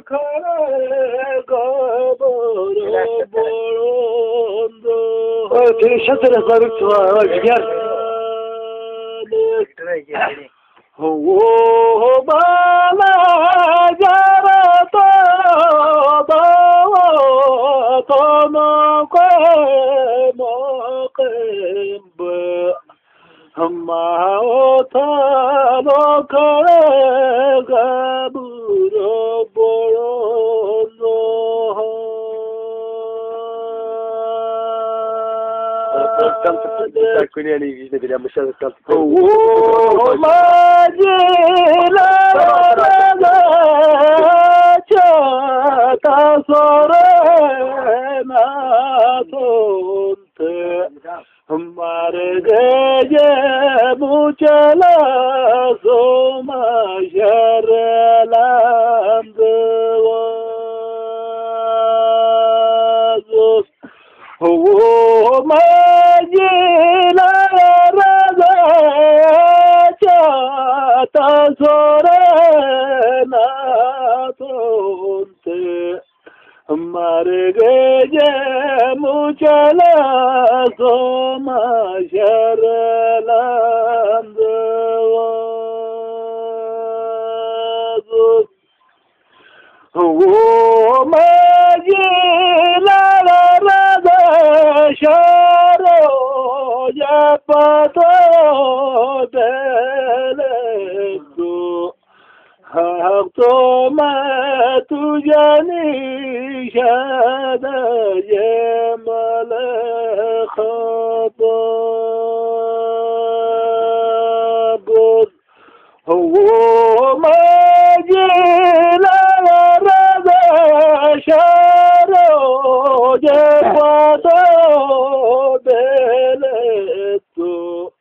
kare gabara borondo. شطر صارت وجر هو بالا جرى طما مقيم ما وطالو كره غبور بورندو كوني يجي بلا مشاهد كانت وما جينا تصورنا كنت हमारे गए मुचला सोमा शरलांद वो मजीला रजा चाहता सोरना तुमसे हमारे गए मुचला सोमा शरलांद वो मजीला रजा शारो जपतो देले तो हक तो मैं तुझे निशाद ये मल खबर वो मजीला रजा शारो जपतो देले तो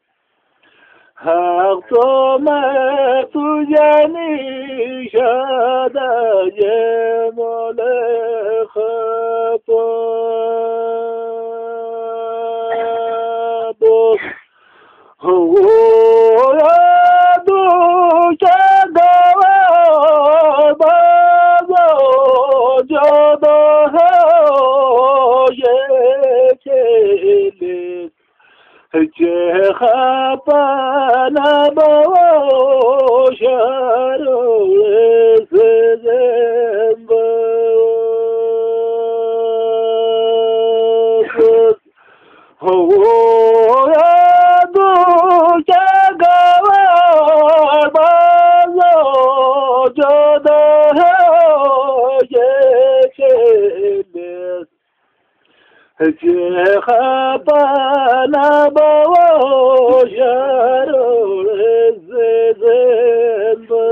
हक तो मैं तुझे निशाद ये मल खबर हो यादू चगवा बाबो जद हो ये चले जे खपना बो शरो ज़ेज़ेम्बो हो यादू चगवा बाबो जद हो ये चले जे खपना बो शरो ज़ेज़ेम्बो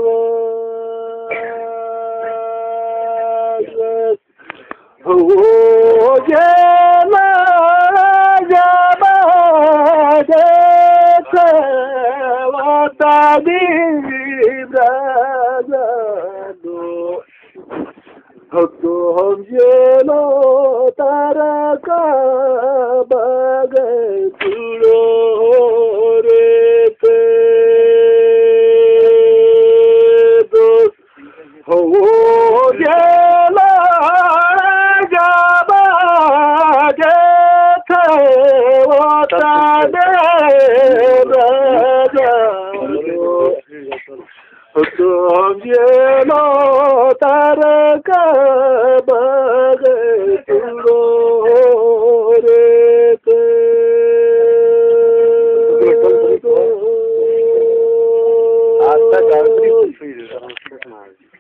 हो जना जबा देखे वातादी ब्रजनो तो हम जेलो तारा का बगे तुलो रे पे दोस्त हो जेला जाबा जेथे वाता दे ब्रजनो तो हम जेलो तारा का बगे तुलो रे पे आज तक